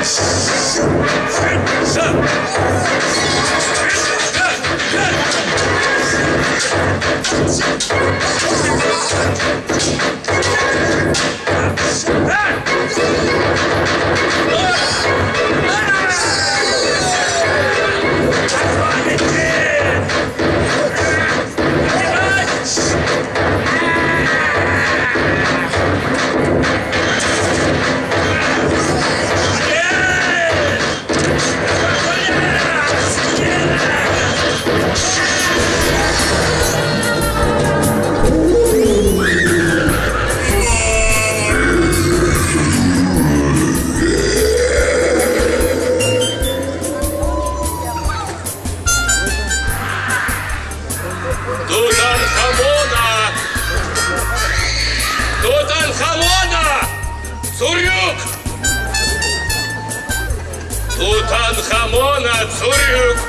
Тутанхамона Цурюк!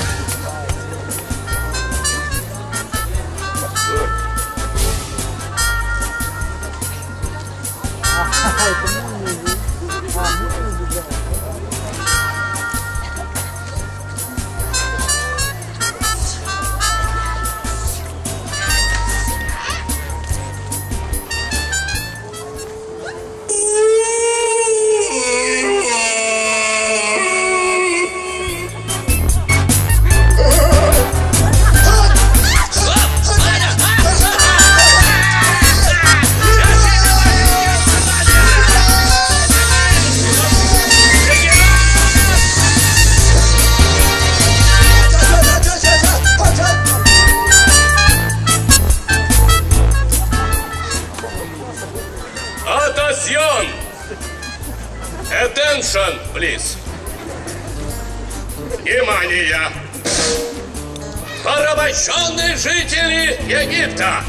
Attention, please. Внимание! Порабощенные жители Египта!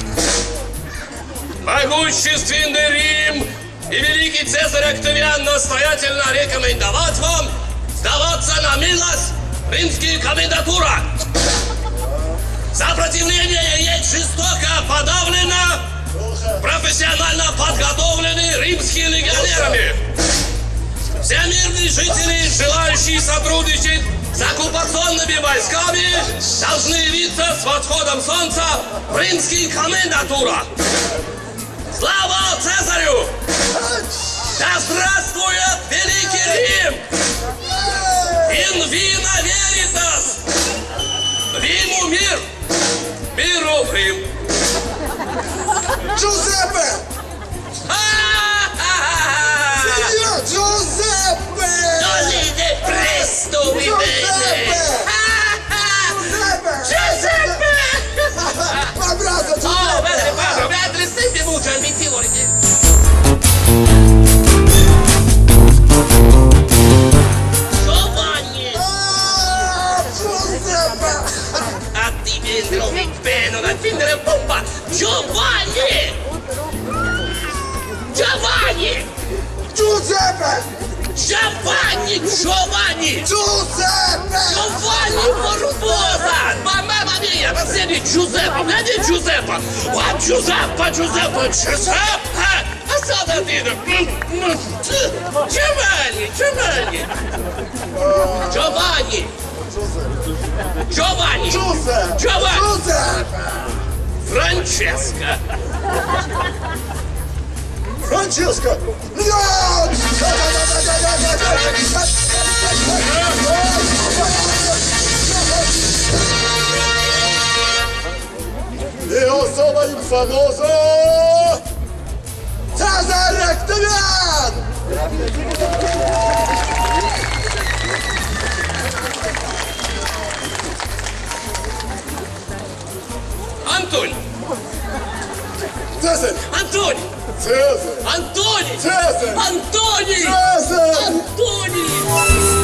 Могущественный Рим и великий Цезарь Октавиан настоятельно рекомендовать вам сдаваться на милость римские комендатура. Сопротивление есть жестоко подавлено профессионально подготовленными римскими легионерами. Все мирные жители, желающие сотрудничать с оккупационными войсками, должны явиться с восходом солнца в римские комендатура. Слава Цезарю! Да здравствует великий Рим! In vino veritas! Риму мир! Миру в Рим! Джузеппе! Signor Giuseppe! Dolide presto, mi bene! Giuseppe! Abbraccio, Giuseppe! Oh, bene, padre, mentre stai bevuto al mintiore! Giovanni! Giuseppe! A ti vendrò un peno da vendere un pompa! Giovanni! Giovanni! Giuseppe! Giovanni! Giovanni! Giuseppe! Giovanni Barbosa! Mamma mia! Ma sei Giuseppe! Vedi Giuseppe! Oh, Giuseppe! Giuseppe! Giuseppe! Ma sta da dire? Giovanni! Giovanni! Giovanni! Giovanni! Giuseppe! Giovanni! Giuseppe! Francesca! Francesca! No! Io sono il famoso Cesare Octavian! Антоний! Цезарь! Антоний! Цезарь! Антоний! Цезарь! Антоний! Цезарь! Антоний!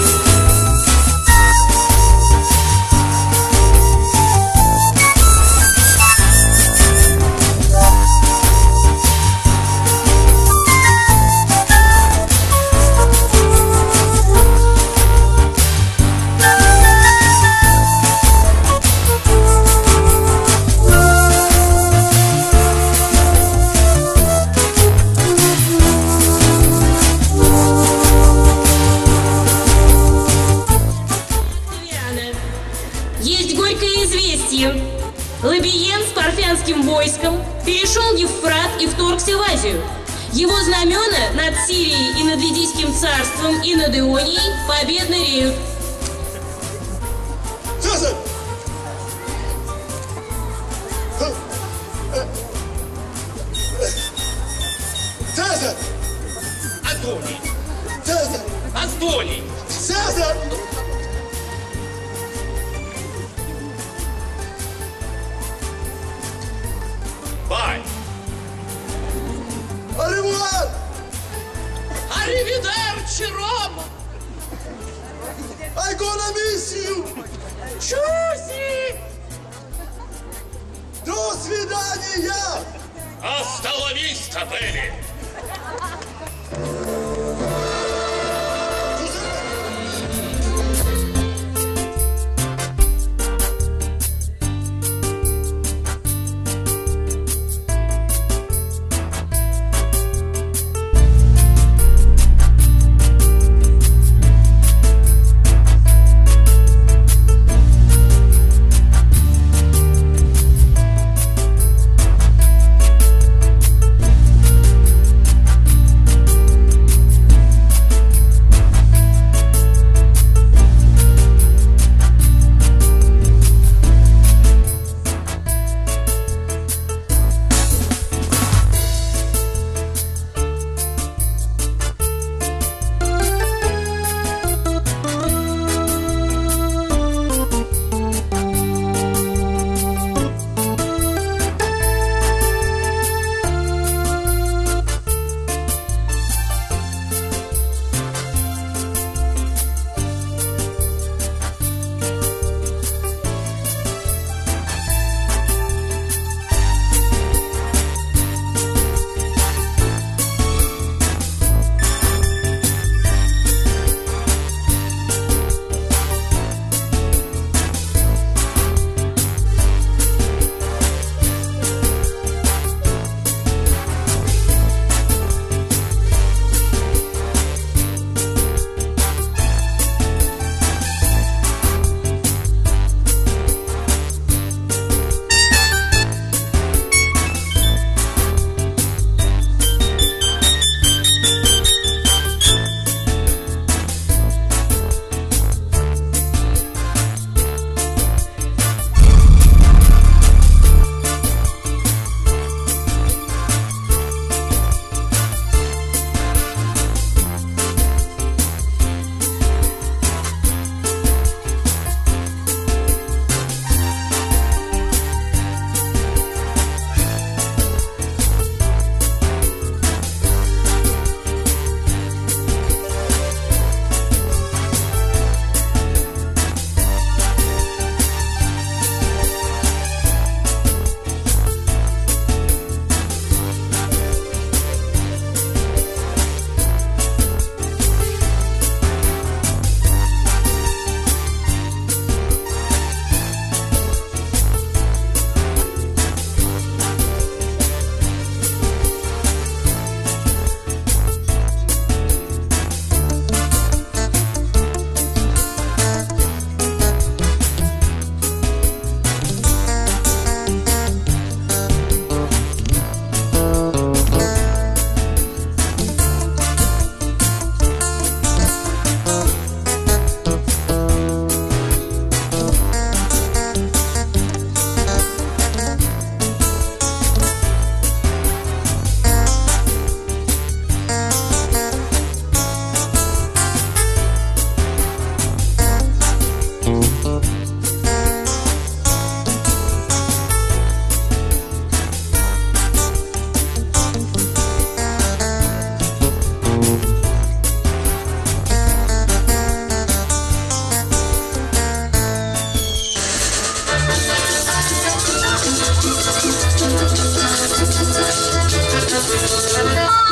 Лабиен с парфянским войском перешел Евфрат и вторгся в Азию. Его знамена над Сирией и над Лидийским царством и над Ионией победно реют. Цезарь! Цезарь! Антоний! Цезарь! Антоний! Цезарь! Бай! Аревуар! Аривидерчи, Рома! I'm gonna miss you! Чуси! До свидания! Hasta la vista, baby!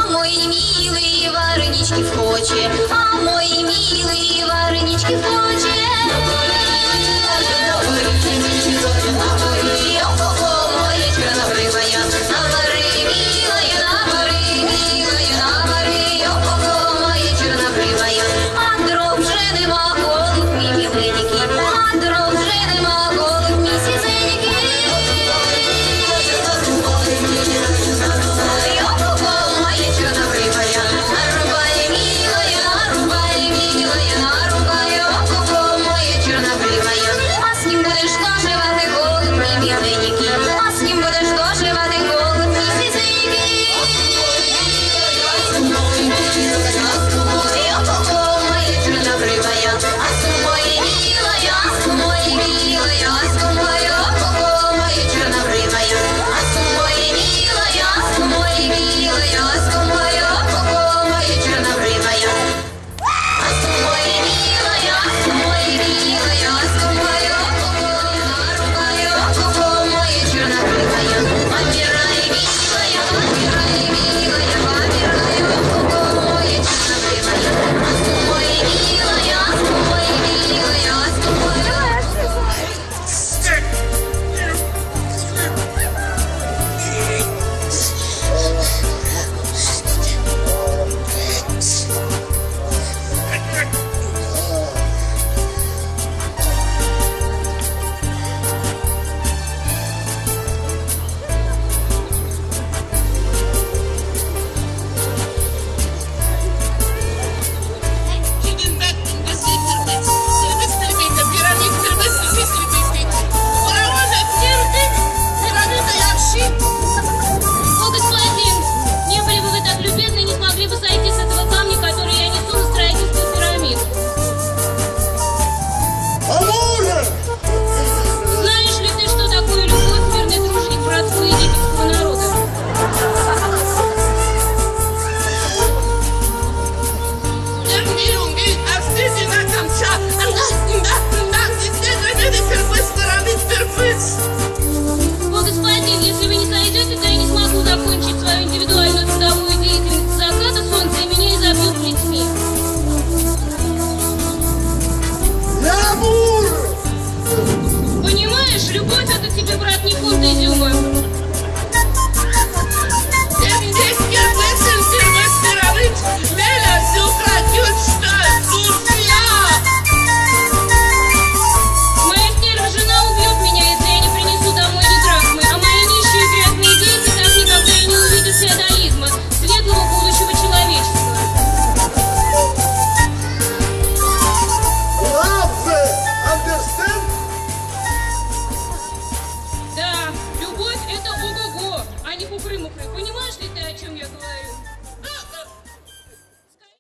Варенички в Хоче, а мой милый варенички в Хоче.